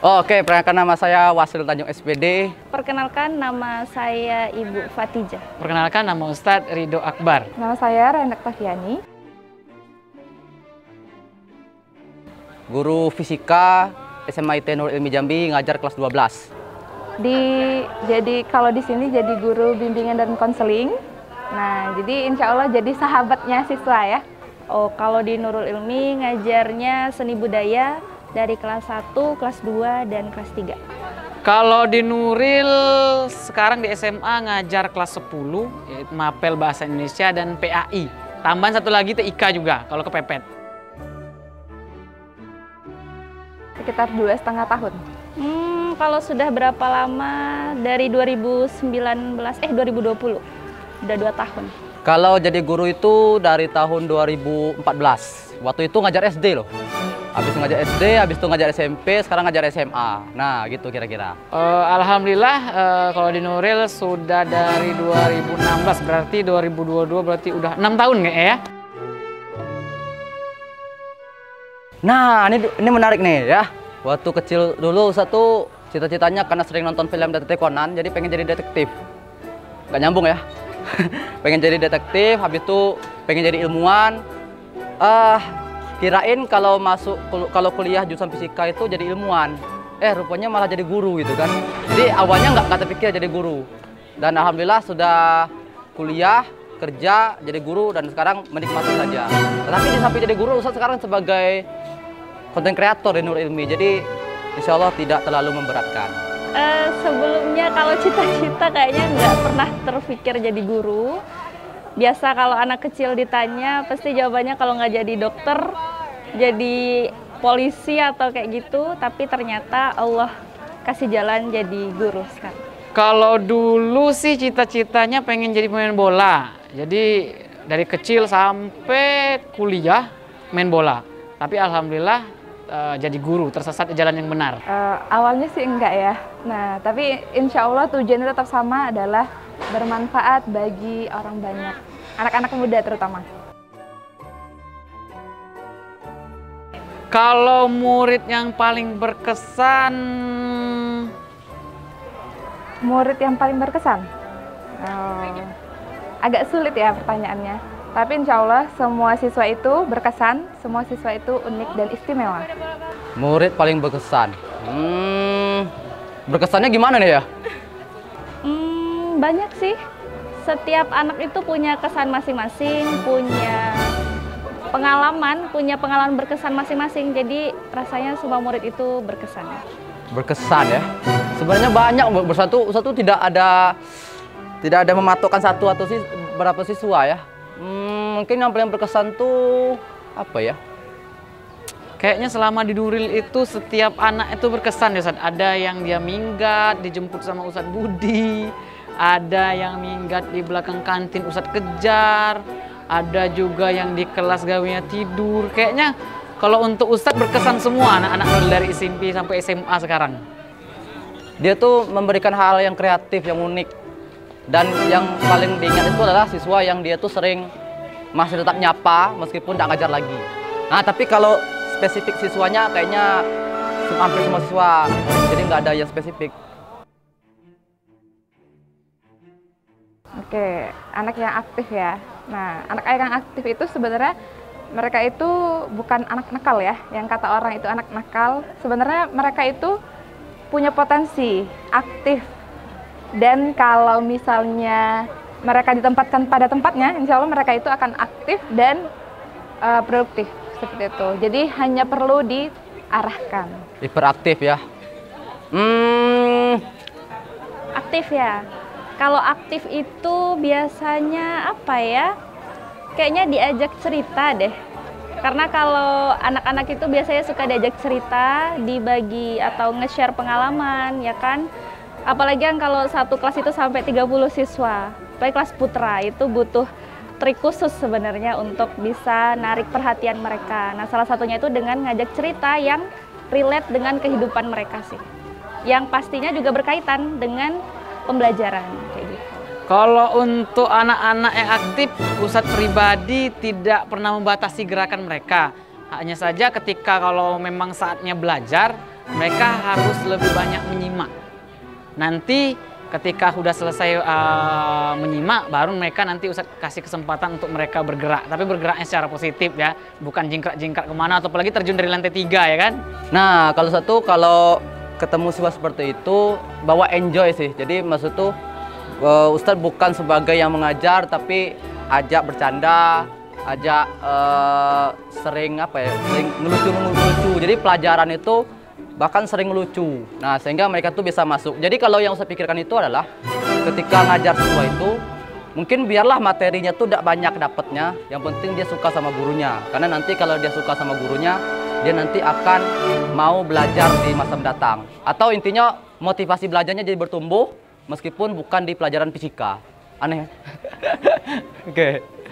Oke, perkenalkan nama saya Wasil Tanjung SPD. Perkenalkan nama saya Ibu Fatijah. Perkenalkan nama Ustadz Ridho Akbar. Nama saya Rendak Tafiani. Guru fisika SMA IT Nurul Ilmi Jambi, ngajar kelas 12. Kalau di sini jadi guru bimbingan dan konseling. Nah, jadi insya Allah jadi sahabatnya siswa ya. Oh, kalau di Nurul Ilmi ngajarnya seni budaya dari kelas 1, kelas 2, dan kelas 3. Kalau di Nuril sekarang di SMA ngajar kelas 10, yaitu Mapel Bahasa Indonesia dan PAI. Tambahan satu lagi TIK juga kalau kepepet. Sekitar 2,5 tahun. Kalau sudah berapa lama? Dari 2020. Udah 2 tahun. Kalau jadi guru itu dari tahun 2014. Waktu itu ngajar SD loh. Habis ngajar SD, habis itu ngajar SMP, sekarang ngajar SMA. Nah, gitu kira-kira. Alhamdulillah kalau di Nuril sudah dari 2016, berarti 2022 berarti udah 6 tahun nggak ya? Nah, ini menarik nih ya. Waktu kecil dulu satu cita-citanya karena sering nonton film Detektif Conan, jadi pengen jadi detektif. Gak nyambung ya. Pengen jadi detektif, habis itu pengen jadi ilmuwan. Kirain kalau kuliah jurusan fisika itu jadi ilmuwan. Rupanya malah jadi guru gitu kan. Jadi awalnya nggak terpikir jadi guru. Dan alhamdulillah sudah kuliah, kerja, jadi guru dan sekarang menikmati saja. Tetapi di samping jadi guru, Ustaz sekarang sebagai konten kreator di Nurul Ilmi. Jadi insya Allah tidak terlalu memberatkan. Sebelumnya kalau cita-cita kayaknya nggak pernah terpikir jadi guru. Biasa kalau anak kecil ditanya, pasti jawabannya kalau nggak jadi dokter, jadi polisi atau kayak gitu. Tapi ternyata Allah kasih jalan jadi guru sekarang. Kalau dulu sih cita-citanya pengen jadi pemain bola. Jadi dari kecil sampai kuliah main bola. Tapi alhamdulillah jadi guru, tersesat di jalan yang benar. Awalnya sih enggak ya. Nah, tapi insya Allah tujuannya tetap sama, adalah bermanfaat bagi orang banyak, anak-anak muda terutama. Kalau murid yang paling berkesan, agak sulit ya pertanyaannya. Tapi insya Allah semua siswa itu berkesan, semua siswa itu unik dan istimewa. Murid paling berkesan. Berkesannya gimana nih ya? Banyak sih. Setiap anak itu punya kesan masing-masing, punya pengalaman berkesan masing-masing. Jadi rasanya semua murid itu berkesan. Berkesan ya. Sebenarnya banyak satu tidak ada mematokkan satu atau berapa siswa ya. Mungkin yang paling berkesan tuh apa ya? Kayaknya selama di Nuril itu setiap anak itu berkesan ya Ustadz. Ada yang dia minggat, dijemput sama Ustadz Budi. Ada yang minggat di belakang kantin Ustadz kejar. Ada juga yang di kelas gawinya tidur. Kayaknya kalau untuk Ustadz berkesan semua anak-anak dari SMP sampai SMA sekarang. Dia tuh memberikan hal yang kreatif, yang unik. Dan yang paling diingat itu adalah siswa yang dia tuh sering masih tetap nyapa meskipun tidak ngajar lagi. Nah, tapi kalau spesifik siswanya kayaknya hampir semua siswa, jadi nggak ada yang spesifik. Oke, anak yang aktif ya. Nah, anak yang aktif itu sebenarnya mereka itu bukan anak nakal ya. Yang kata orang itu anak nakal, sebenarnya mereka itu punya potensi aktif. Dan kalau misalnya mereka ditempatkan pada tempatnya, insya Allah mereka itu akan aktif dan produktif seperti itu. Jadi hanya perlu diarahkan. Hiperaktif ya. Aktif ya. Kalau aktif itu biasanya apa ya? Kayaknya diajak cerita deh. Karena kalau anak-anak itu biasanya suka diajak cerita, dibagi atau nge-share pengalaman, ya kan? Apalagi yang kalau satu kelas itu sampai 30 siswa. Apalagi kelas putra itu butuh trik khusus sebenarnya untuk bisa narik perhatian mereka. Nah, salah satunya itu dengan ngajak cerita yang relate dengan kehidupan mereka sih. Yang pastinya juga berkaitan dengan pembelajaran kayak gitu. Kalau untuk anak-anak yang aktif, Ustadz pribadi tidak pernah membatasi gerakan mereka. Hanya saja ketika kalau memang saatnya belajar, mereka harus lebih banyak menyimak. Nanti ketika sudah selesai menyimak, baru mereka nanti Ustadz kasih kesempatan untuk mereka bergerak. Tapi bergeraknya secara positif ya, bukan jingkrak-jingkrak kemana, atau apalagi terjun dari lantai 3 ya kan. Nah, kalau ketemu siswa seperti itu, bawa enjoy sih. Jadi maksud tuh Ustadz bukan sebagai yang mengajar, tapi ajak bercanda, ajak sering ngelucu. Jadi pelajaran itu bahkan sering lucu. Nah, sehingga mereka tuh bisa masuk. Jadi kalau yang saya pikirkan itu adalah ketika ngajar siswa itu, mungkin biarlah materinya tuh tidak banyak dapatnya, yang penting dia suka sama gurunya. Karena nanti kalau dia suka sama gurunya, dia nanti akan mau belajar di masa mendatang. Atau intinya motivasi belajarnya jadi bertumbuh, meskipun bukan di pelajaran fisika. Aneh ya? Oke.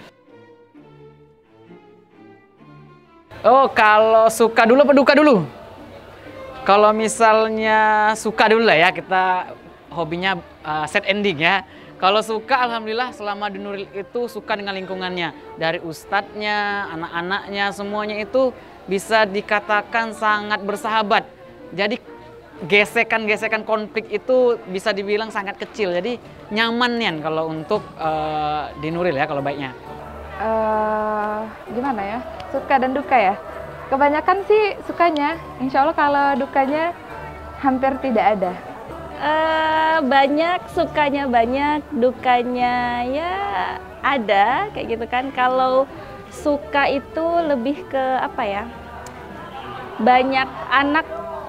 Oh, kalau suka dulu apa duka dulu? Kalau misalnya suka dulu lah ya, kita hobinya set ending ya. Kalau suka, alhamdulillah selama di Nuril itu suka dengan lingkungannya. Dari ustadznya, anak-anaknya, semuanya itu bisa dikatakan sangat bersahabat. Jadi gesekan-gesekan konflik itu bisa dibilang sangat kecil. Jadi nyaman nih kalau untuk di Nuril ya kalau baiknya. Gimana ya? Suka dan duka ya? Kebanyakan sih sukanya, insya Allah kalau dukanya hampir tidak ada. Banyak, sukanya banyak, dukanya ya ada, kayak gitu kan. Kalau suka itu lebih ke apa ya, banyak anak,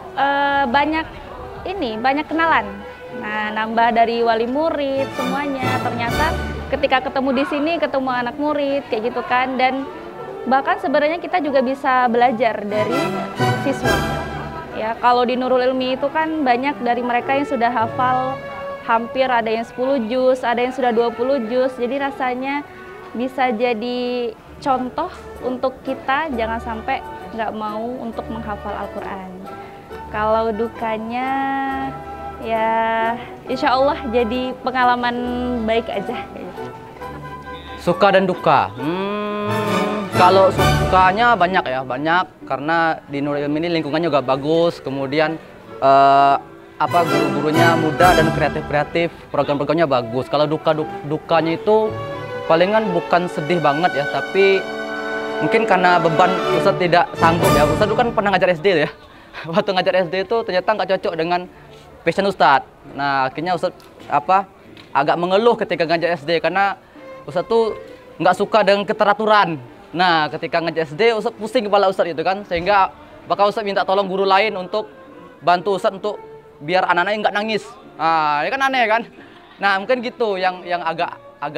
banyak kenalan. Nah, nambah dari wali murid semuanya, ternyata ketika ketemu di sini, ketemu anak murid, kayak gitu kan. Dan bahkan sebenarnya kita juga bisa belajar dari siswa. Ya, kalau di Nurul Ilmi itu kan banyak dari mereka yang sudah hafal hampir ada yang 10 juz, ada yang sudah 20 juz. Jadi rasanya bisa jadi contoh untuk kita, jangan sampai nggak mau untuk menghafal Al-Quran. Kalau dukanya ya insya Allah jadi pengalaman baik aja. Suka dan duka. Kalau sukanya banyak ya, banyak karena di Nurul Ilmi ini lingkungannya juga bagus, kemudian guru-gurunya muda dan kreatif, program-programnya bagus. Kalau dukanya itu palingan bukan sedih banget ya, tapi mungkin karena beban Ustadz tidak sanggup ya. Ustadz itu kan pernah ngajar SD ya. Waktu ngajar SD itu ternyata nggak cocok dengan passion Ustadz. Nah, akhirnya Ustadz agak mengeluh ketika ngajar SD karena Ustadz tuh nggak suka dengan keteraturan. Nah, ketika ngajar SD, Ustadz pusing kepala Ustadz itu kan, sehingga bakal Ustadz minta tolong guru lain untuk bantu Ustadz untuk biar anak-anaknya nggak nangis. Nah, ini kan aneh kan? Nah, mungkin gitu yang agak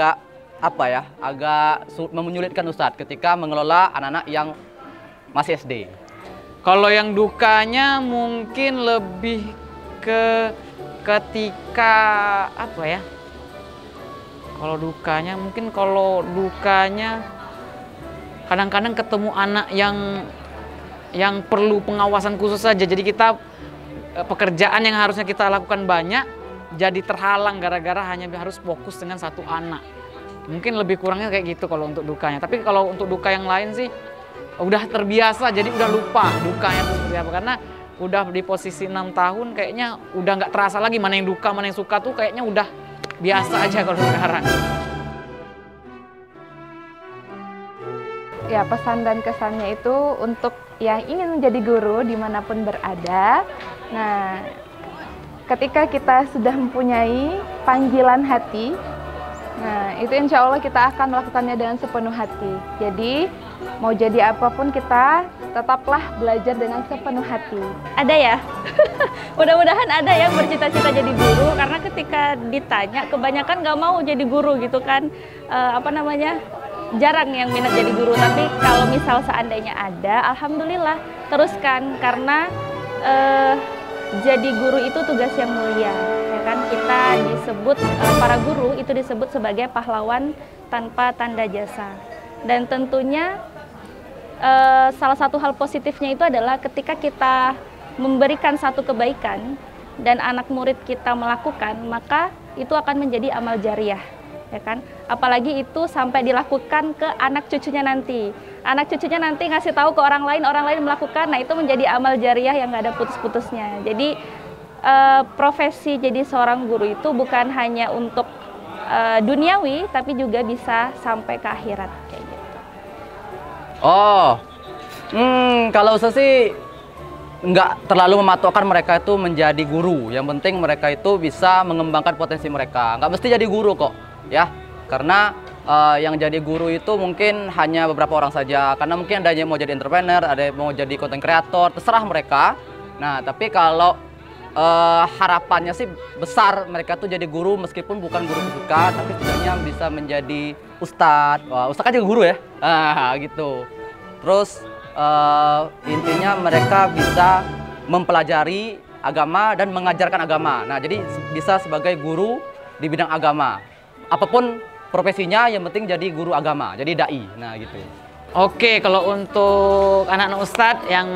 menyulitkan Ustadz ketika mengelola anak-anak yang masih SD. Kalau yang dukanya mungkin lebih ke ketika apa ya? Kalau dukanya kadang-kadang ketemu anak yang perlu pengawasan khusus saja. Jadi kita pekerjaan yang harusnya kita lakukan banyak jadi terhalang gara-gara hanya harus fokus dengan satu anak. Mungkin lebih kurangnya kayak gitu kalau untuk dukanya. Tapi kalau untuk duka yang lain sih udah terbiasa, jadi udah lupa dukanya itu seperti apa. Karena udah di posisi 6 tahun kayaknya udah nggak terasa lagi mana yang duka, mana yang suka tuh kayaknya udah biasa aja kalau sekarang. Ya, pesan dan kesannya itu untuk yang ingin menjadi guru dimanapun berada. Nah, ketika kita sudah mempunyai panggilan hati, nah itu insya Allah kita akan melakukannya dengan sepenuh hati. Jadi mau jadi apapun kita tetaplah belajar dengan sepenuh hati. Ada ya? Mudah-mudahan ada yang bercita-cita jadi guru, karena ketika ditanya kebanyakan nggak mau jadi guru gitu kan. Jarang yang minat jadi guru. Tapi kalau misal seandainya ada, alhamdulillah teruskan, karena jadi guru itu tugas yang mulia, ya kan? Kita disebut para guru itu disebut sebagai pahlawan tanpa tanda jasa. Dan tentunya salah satu hal positifnya itu adalah ketika kita memberikan satu kebaikan dan anak murid kita melakukan, maka itu akan menjadi amal jariah, ya kan? Apalagi itu sampai dilakukan ke anak cucunya nanti. Anak cucunya nanti ngasih tahu ke orang lain melakukan, nah itu menjadi amal jariah yang nggak ada putus-putusnya. Jadi profesi jadi seorang guru itu bukan hanya untuk duniawi, tapi juga bisa sampai ke akhirat kayak gitu. Oh, kalau saya sih nggak terlalu mematokkan mereka itu menjadi guru. Yang penting mereka itu bisa mengembangkan potensi mereka. Nggak mesti jadi guru kok, ya. Karena yang jadi guru itu mungkin hanya beberapa orang saja. Karena mungkin ada yang mau jadi entrepreneur, ada yang mau jadi content creator, terserah mereka. Nah, tapi kalau harapannya sih besar mereka tuh jadi guru meskipun bukan guru fisika, tapi setidaknya bisa menjadi ustadz. Wah, ustadz kan juga guru ya. Gitu. Terus intinya mereka bisa mempelajari agama dan mengajarkan agama. Nah, jadi bisa sebagai guru di bidang agama. Apapun profesinya, yang penting jadi guru agama, jadi dai. Nah, gitu. Oke, kalau untuk anak-anak ustadz yang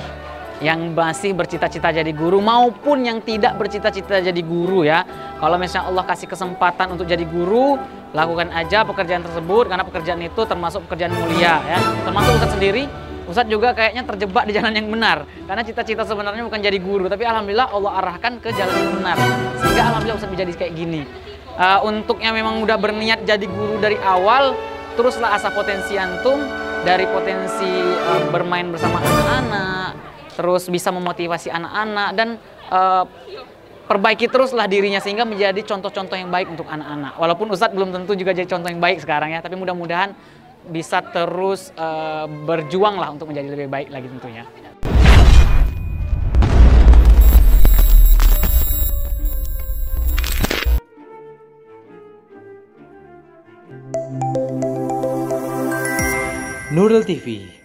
masih bercita-cita jadi guru maupun yang tidak bercita-cita jadi guru ya. Kalau misalnya Allah kasih kesempatan untuk jadi guru, lakukan aja pekerjaan tersebut karena pekerjaan itu termasuk pekerjaan mulia ya. Termasuk Ustadz sendiri, Ustadz juga kayaknya terjebak di jalan yang benar. Karena cita-cita sebenarnya bukan jadi guru, tapi alhamdulillah Allah arahkan ke jalan yang benar. Sehingga alhamdulillah Ustadz menjadi kayak gini. Untuk yang memang udah berniat jadi guru dari awal, teruslah asah potensi antum dari potensi bermain bersama anak-anak, terus bisa memotivasi anak-anak dan perbaiki teruslah dirinya sehingga menjadi contoh-contoh yang baik untuk anak-anak. Walaupun Ustadz belum tentu juga jadi contoh yang baik sekarang ya, tapi mudah-mudahan bisa terus berjuang lah untuk menjadi lebih baik lagi tentunya. Nurul TV.